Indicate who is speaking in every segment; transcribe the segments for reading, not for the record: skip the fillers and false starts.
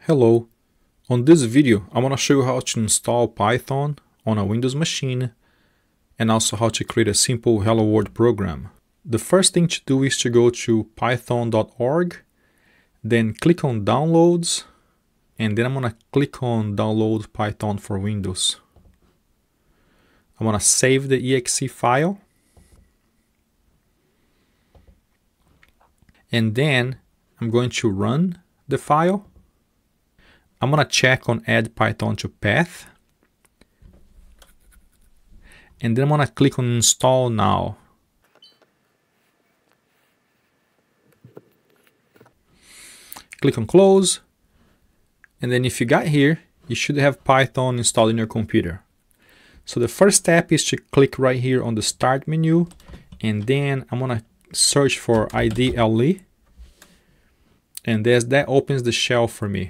Speaker 1: Hello, on this video I want to show you how to install Python on a Windows machine and also how to create a simple Hello World program. The first thing to do is to go to python.org, then click on Downloads, and then I'm going to click on Download Python for Windows. I want to save the exe file, and then I'm going to run the file. I'm going to check on Add Python to Path, and then I'm going to click on Install Now. Click on Close, and then if you got here, you should have Python installed in your computer. So the first step is to click right here on the Start menu, and then I'm going to search for IDLE, and that opens the shell for me.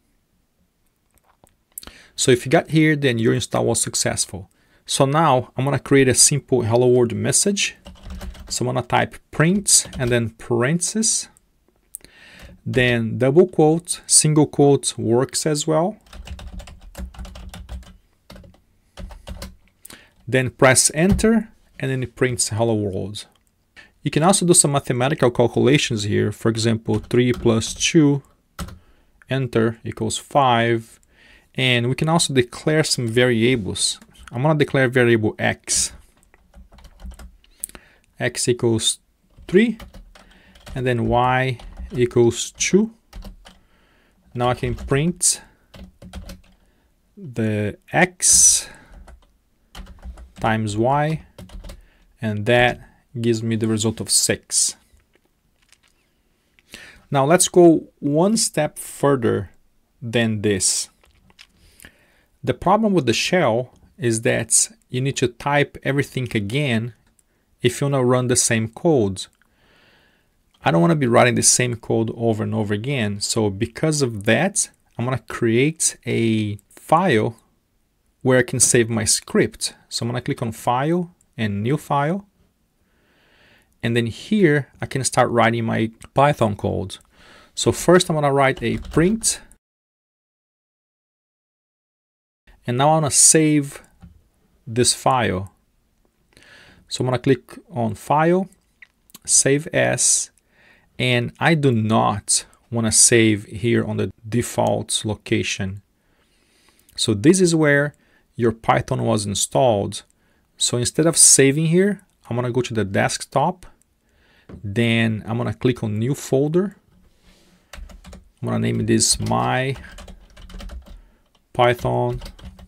Speaker 1: So if you got here, then your install was successful. So now I'm going to create a simple Hello World message. So I'm going to type print and then parentheses, then double quote, single quote works as well. Then press enter and then it prints Hello World. You can also do some mathematical calculations here. For example, 3 plus 2, enter, equals 5. And we can also declare some variables. I'm going to declare variable x. X equals 3, and then y equals 2. Now I can print the x times y, and that gives me the result of 6. Now let's go one step further than this. The problem with the shell is that you need to type everything again if you want to run the same code. I don't want to be writing the same code over and over again. So because of that, I'm going to create a file where I can save my script. So I'm going to click on File and New File. And then here I can start writing my Python code. So first I'm going to write a print. And now I want to save this file. So I'm going to click on File, Save As, and I do not want to save here on the default location. So this is where your Python was installed. So instead of saving here, I'm going to go to the desktop. Then I'm going to click on New Folder. I'm going to name this My Python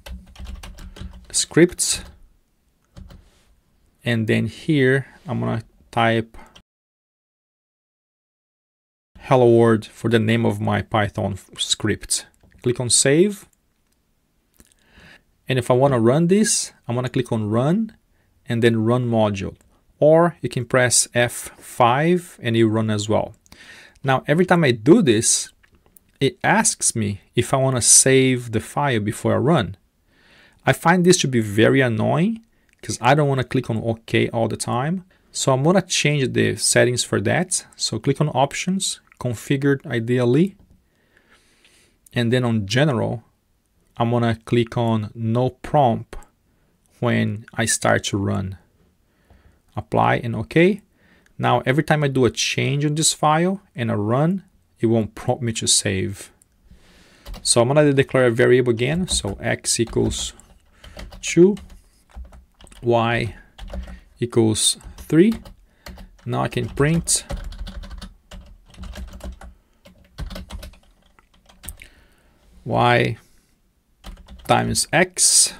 Speaker 1: Scripts, and then here I'm gonna type Hello World for the name of my Python script. Click on Save, and if I want to run this, I'm gonna click on Run and then Run Module, or you can press F5 and you run as well. Now every time I do this, it asks me if I want to save the file before I run. I find this to be very annoying because I don't want to click on OK all the time. So I'm going to change the settings for that. So click on Options, Configured IDLE, and then on General, I'm going to click on No Prompt when I start to run. Apply and OK. Now every time I do a change on this file and I run, it won't prompt me to save. So I'm going to declare a variable again. So x equals 2, y equals 3. Now I can print y times x,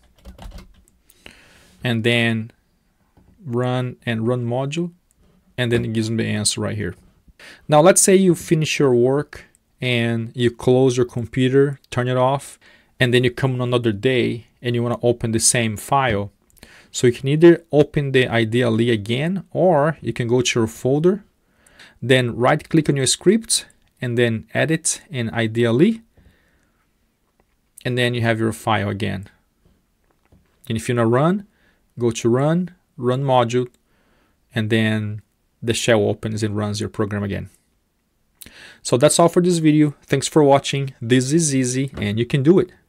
Speaker 1: and then run and run module, and then it gives me the answer right here. Now let's say you finish your work and you close your computer, turn it off, and then you come on another day and you want to open the same file. So you can either open the IDLE again, or you can go to your folder, then right click on your script and then edit in IDLE, and then you have your file again. And if you want to run, go to Run, Run Module, and then the shell opens and runs your program again. So that's all for this video. Thanks for watching. This is easy and you can do it.